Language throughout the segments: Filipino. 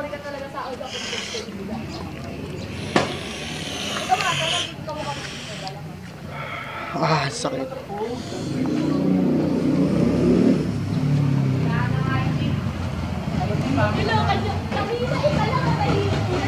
sorry ka talaga sa audio ko. Ito mga talagang dito mo kami. Ah, sakit. Hello, kanyo. Nakita ko pala ka tayo.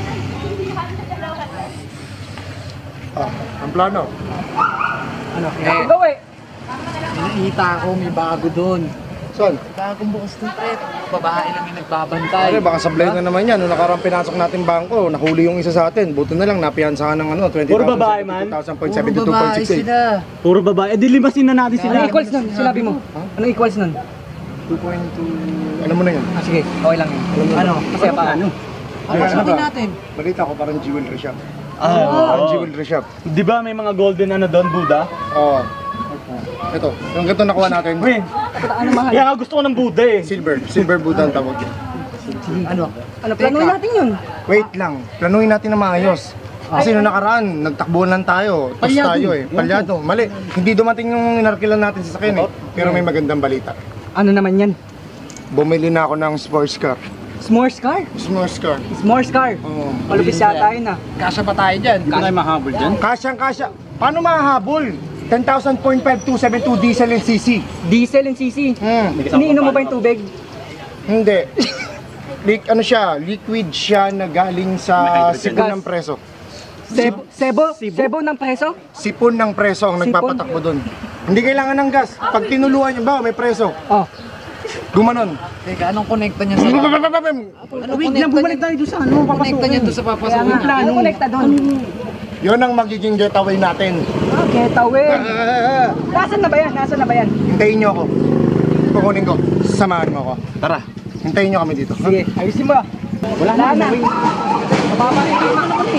Ah, ang plano. Ano? Ikaw eh. Nakita ko may bago doon. Saan? Bagong bukas ng trip. Babae lang yung nagbabantay. Pare, baka sablay na naman yan. Noong nakarang pinasok natin bangko, nahuli yung isa sa atin. Buto na lang, napiyansahan ng 20,000. Puro babae man? 2,000.72.68. Puro babae. Eh, di limasin na natin sila. Anong equals nun? Sinabi mo? Anong equals nun? 2.2... Alam mo na yun? Ah, sige. Okay lang yun. Ano? Kasi pa ano? Ano sabihin natin? Balita ko parang jewelry shop. Ah, Parang jewelry shop. di ba may mga golden ano doon, Buddha? Oo. Ito, yung ganito nakuha natin. Wait, Ano mahal? kaya nga gusto ko ng Buddha eh. Silver Buddha ang tawag. Ano? Ano? Planuhin natin yun. Wait lang, planuhin natin na maayos. Kasi noong nakaraan, nagtakbuhan lang tayo. Tapos Palyado. tayo eh. Palyado. Mali. Hindi dumating yung inarkilan natin sa sakyan eh. Pero may magandang balita. Ano naman yan? Bumili na ako ng sports car. S'mores car? Sports car. S'mores car? Oo. Malupis yata yun ah. Kasya pa tayo dyan. Hindi tayo mahabol dyan. Kasyang-kasya. Paano mahahabol? 10,000.5272 diesel and CC. Diesel and CC. Iniinom mo ba yung tubig? Hindi. Ano siya? Liquid siya na galing sa sipon ng preso. Sebo ng preso? Sipon ng preso ang nagpapatakbo doon. Hindi kailangan ng gas. Pag tinuluan niya ba, may preso. Oh. Gumanon. Teka, anong connecta niya sa... Wait lang, bumalik tayo doon sa ano, Connecta niya papasukin. doon sa papasukin. Ano connecta doon? Yun ang magiging getaway natin. Ah, getaway. Nasaan na ba yan? Nasaan na ba yan? Hintayin niyo ako. Kukunin ko. Samahan mo ako. Tara. Hintayin niyo kami dito. Sige, ayusin mo. Wala na. Mababalikin na kami.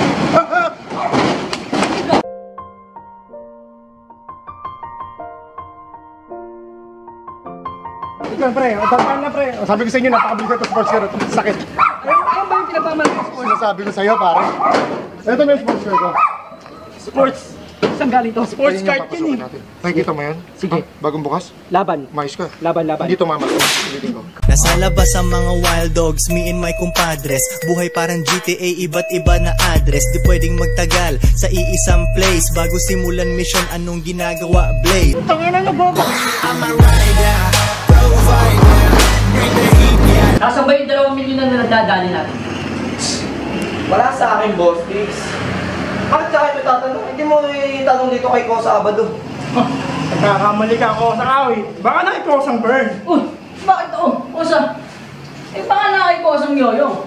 Ito pre. Tantan na pre. Sabi ko sa inyo, napakabilis ito sports car. Sakit. Ayun ba yung pinagmamalakas mo? Sinasabi ko sa iyo pare. Ito na yung sports car ko. Sports. Saan galing to? Sports Ayun yung card papasukin yun eh. natin. Nakikita mo yan? Sige. Bagong bukas? Laban. Mais ka. Laban. Hindi tumamas. Ulitin ko. Nasa labas ang mga wild dogs, me and my compadres. Buhay parang GTA, iba't iba na address. Di pwedeng magtagal sa iisang place. Bago simulan mission, anong ginagawa, Blade? Tangina na bobo. I'm a rider, provider, bring the heat, yeah. Nasaan ba yung 2 milyon na nadadali natin? Wala sa akin, boss, please. Bakit sa akin tatanong? Hindi mo itanong dito kay Kosa Abado. Nagkakamali ka ako sa kawi. Baka nakikosang burn. Uy! Bakit to? Kosa? Eh baka nakikosang yoyo.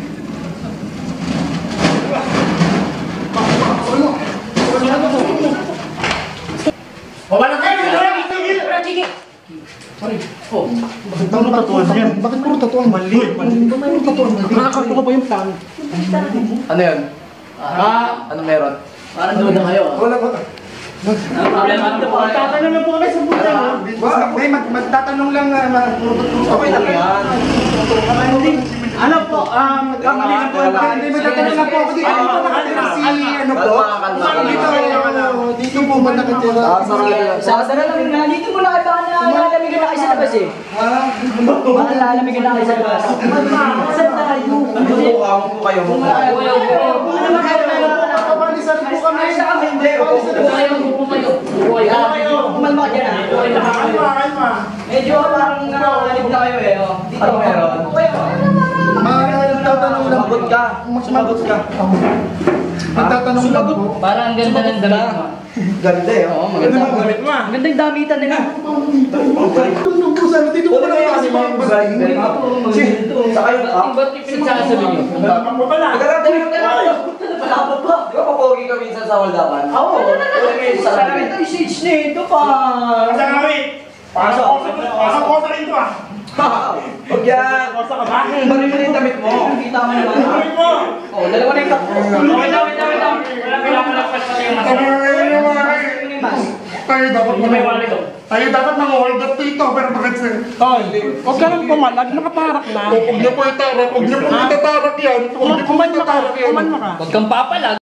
Wala kayo! Sige! Sorry. Oh. Bakit puro tatuan yan? Bakit puro tatuan? Mali. Puro tatuan. Nakakato ko ba yung plano? Ano yun? Ano meron? Parang doon na kayo. Wala ko. Ang problema ito po. Tatanong lang po kami sa buta ha. May magtatanong lang na puro tatuan. Okay lang yan. Ano po, kamali lang po. Hindi magtatanong lang po ako dito. Dito nakatira si ano po? Dito po ba nakatira? Sasara lang nga. Dito mo na baka nalalamigin na kayo sa labas eh. Baka nalalamigin na kayo sa labas. Saan na kayo? Mukha mo po kayo. Kapalisan po kami. Hindi, Upo kayo. Kumalma ka dyan ah. Medyo parang nalib na kayo eh. Ano meron? Magtatanong lang po. Sumagot ka. Sumagot ka. Magtatanong lang po. Parang ang ganda ng damit mo. Ganda eh. Oo, maganda. Ang ganda yung damitan nila. Dito po na kasi mga Galing mo. Sa kayo ka? Ba't yung pinagsasabi nyo? Nagkakatayo ka na. Di ba papogi ka minsan sa waldapan? Oo. Sarap ito yung stage na ito pa. Pasok ko sa rin to ah. Huwag yan. Balik mo na yung damit mo. Kita mo naman. Oo, dalawa na yung cup. Wait lang. Wala pinapalagpas pati yung mask. Tayo dapat mga-hold up dito, pero bakit sir? Huwag ka lang pumalag, nakaparak na. Huwag niyo po itarak, huwag niyo po itarak yan. Huwag niyo po itarak yan. Kuman mo ka. Huwag kang papalag.